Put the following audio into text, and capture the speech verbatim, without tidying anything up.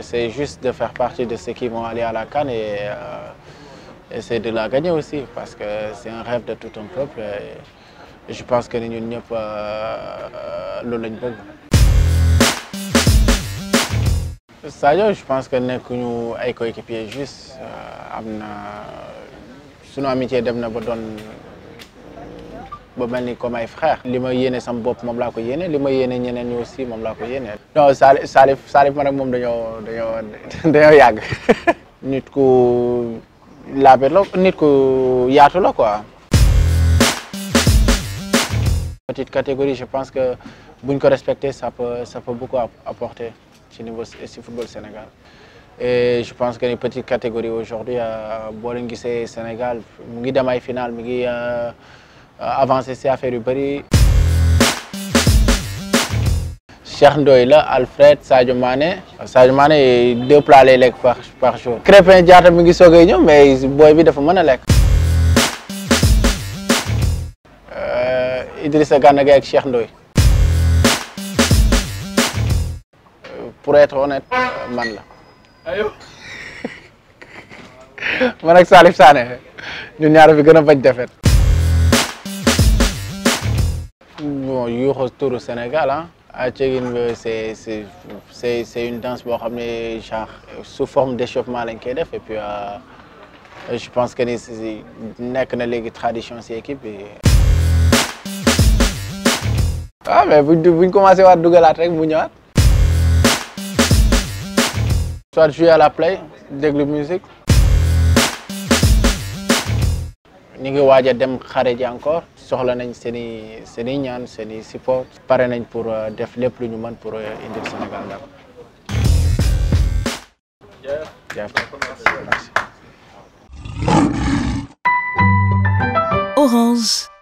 c'est juste de faire partie de ceux qui vont aller à la CAN et euh, essayer de la gagner aussi, parce que c'est un rêve de tout un peuple. Et je pense que nous ñëpp loolu lañ bëgg. Sadio, je pense que nekkuñu ay coéquipiers juste am na sunu amitié dem na ba doon ba mel ni comme ay frères. Li ma yéene sama bopp moom laa ko yéene, li ma yéene ñeneen ñi aussi moom laa ko yéene. Non Salif Salif Salif man ak moom dañoo dañoo dañoo yàgg. Nit ku laabe la, nit ku yaatu la quoi. Petite catégorie, je pense que buñ ko respecter, ça peut ça peut beaucoup apporter ci niveau ci football Sénégal. Et je pense que les petites catégories aujourd'hui, boo leen gisee Sénégal mu ngi dem ay final, mu ngi avancer ci affaire yu bëri. Cheikh Ndoye la, Alfred, Sadio Mané. Sadio Mané deux plats lay lekk par par jour. Crépin Diatta mi ngi soogay ñëw, mais boy bi dafa mën a lekk. Idrissa Gana Gueye ak Cheikh Ndoye. Pour être honnête, man la. Ayo. Man ak Salif Sané ñun ñaar fi gën a bañ defet. Bon, yuuxu turu Sénégal ah. À Tchégine, c'est c'est c'est c'est une danse boo xam ne genre sous forme d'échauffement lañ koy def et puis euh, je pense que ni nekk na léegi tradition ci équipe bi. Ah mais buñ buñ commencé waat dugalaat rek mu ñëwaat. Soit jouer à la play, déglu musique. Ñu ngi waaj a dem xare ji encore soxla nañ seen i seen i ñaan seen i support. Pare nañ pour def lépp lu ñu mën pour indil Sénégal d'abord. Jërëjëf. Merci. Orange.